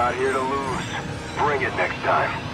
not here to lose. Bring it next time.